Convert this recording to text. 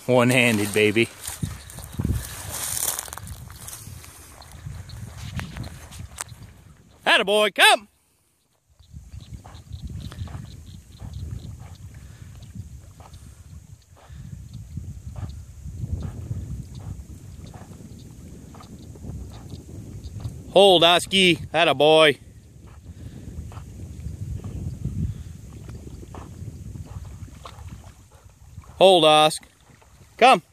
One-handed, baby. Attaboy, come! Hold, Oski. Attaboy. Hold, Osk. Come.